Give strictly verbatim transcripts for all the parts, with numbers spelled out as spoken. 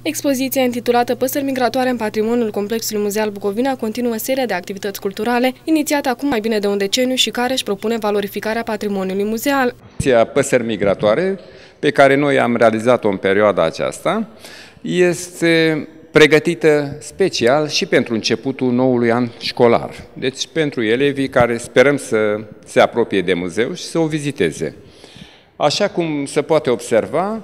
Expoziția intitulată Păsări migratoare în patrimoniul Complexului Muzeal Bucovina continuă seria de activități culturale, inițiată acum mai bine de un deceniu și care își propune valorificarea patrimoniului muzeal. Păsări migratoare, pe care noi am realizat-o în perioada aceasta, este pregătită special și pentru începutul noului an școlar. Deci pentru elevii care sperăm să se apropie de muzeu și să o viziteze. Așa cum se poate observa,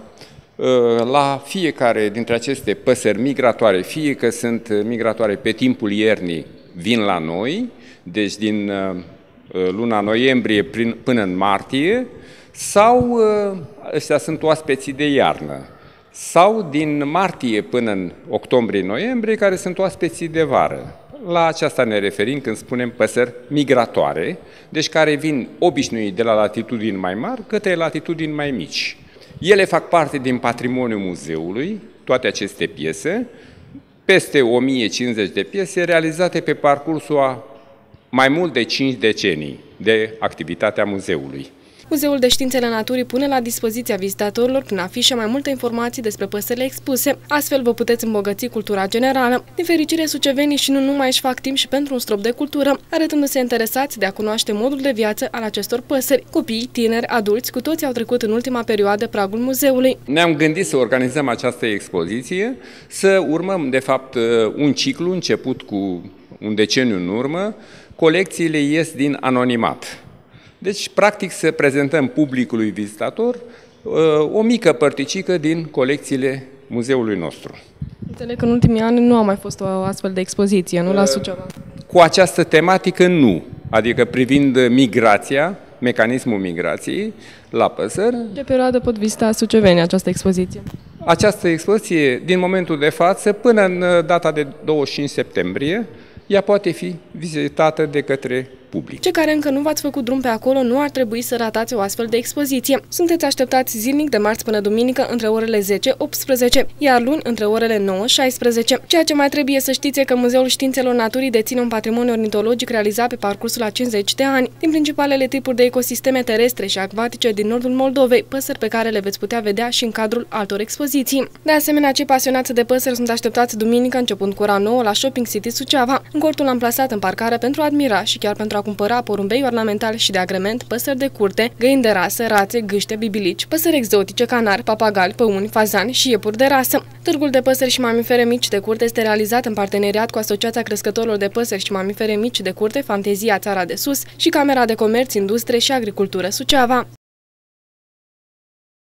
la fiecare dintre aceste păsări migratoare, fie că sunt migratoare pe timpul iernii, vin la noi, deci din luna noiembrie până în martie, sau ăștia sunt oaspeții de iarnă, sau din martie până în octombrie-noiembrie, care sunt oaspeții de vară. La aceasta ne referim când spunem păsări migratoare, deci care vin obișnuit de la latitudini mai mari către latitudini mai mici. Ele fac parte din patrimoniul muzeului, toate aceste piese, peste o mie cincizeci de piese realizate pe parcursul a mai mult de cinci decenii de activitatea muzeului. Muzeul de Științele Naturii pune la dispoziția vizitatorilor prin afișe mai multe informații despre păsările expuse. Astfel vă puteți îmbogăți cultura generală. Din fericire, sucevenii și nu numai își fac timp și pentru un strop de cultură, arătându-se interesați de a cunoaște modul de viață al acestor păsări. Copii, tineri, adulți, cu toții au trecut în ultima perioadă pragul muzeului. Ne-am gândit să organizăm această expoziție, să urmăm, de fapt, un ciclu început cu un deceniu în urmă. Colecțiile ies din anonimat. Deci, practic, să prezentăm publicului vizitator o mică părticică din colecțiile muzeului nostru. Înțeleg că în ultimii ani nu a mai fost o astfel de expoziție, nu la Suceava? Cu această tematică nu, adică privind migrația, mecanismul migrației la păsări. Ce perioadă pot vizita sucevenii această expoziție? Această expoziție, din momentul de față, până în data de douăzeci și cinci septembrie, ea poate fi vizitată de către public. Cei care încă nu v-ați făcut drum pe acolo nu ar trebui să ratați o astfel de expoziție. Sunteți așteptați zilnic de marți până duminică între orele zece optsprezece, iar luni între orele nouă șaisprezece. Ceea ce mai trebuie să știți e că Muzeul Științelor Naturii deține un patrimoniu ornitologic realizat pe parcursul a cincizeci de ani, din principalele tipuri de ecosisteme terestre și acvatice din nordul Moldovei, păsări pe care le veți putea vedea și în cadrul altor expoziții. De asemenea, cei pasionați de păsări sunt așteptați duminică începând cu ora nouă la Shopping City Suceava, în cortul amplasat în parcare pentru a admira și chiar pentru a cumpăra porumbei ornamentali și de agrement, păsări de curte, găini de rasă, rațe, gâște, bibilici, păsări exotice, canari, papagali, păuni, fazani și iepuri de rasă. Târgul de păsări și mamifere mici de curte este realizat în parteneriat cu Asociația Crescătorilor de Păsări și Mamifere Mici de Curte, Fantezia Țara de Sus și Camera de Comerț, Industrie și Agricultură Suceava.